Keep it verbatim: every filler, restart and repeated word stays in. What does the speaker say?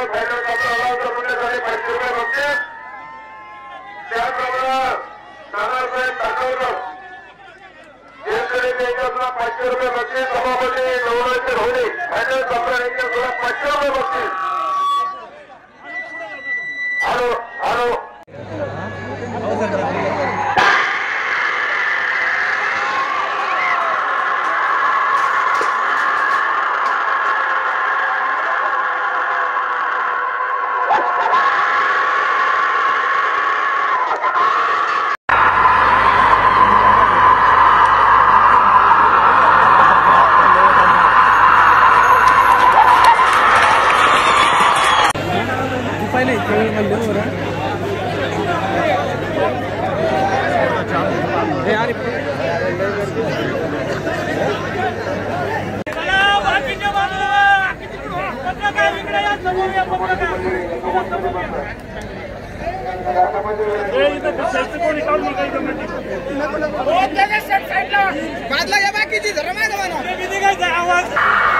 final करता पाचशे रुपये बक्षीस त्याचप्रमाणे नानासाहेब टाकळकर पाचशे रुपये बक्षीस सभापती गौरवचे होणे फायनल करता पाचशे रुपये बक्षीस हॅलो हॅलो बादला या बाकीची जरा माहिती आवाज